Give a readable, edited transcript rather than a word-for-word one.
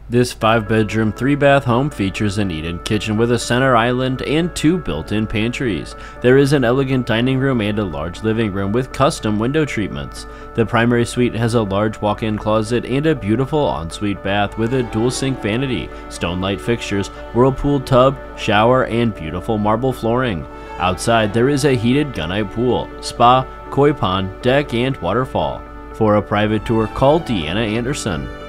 This 5-bedroom, 3-bath home features an eat-in kitchen with a center island and 2 built-in pantries. There is an elegant dining room and a large living room with custom window treatments. The primary suite has a large walk-in closet and a beautiful ensuite bath with a dual-sink vanity, stone light fixtures, whirlpool tub, shower, and beautiful marble flooring. Outside, there is a heated gunite pool, spa, koi pond, deck, and waterfall. For a private tour, call Deanna Anderson.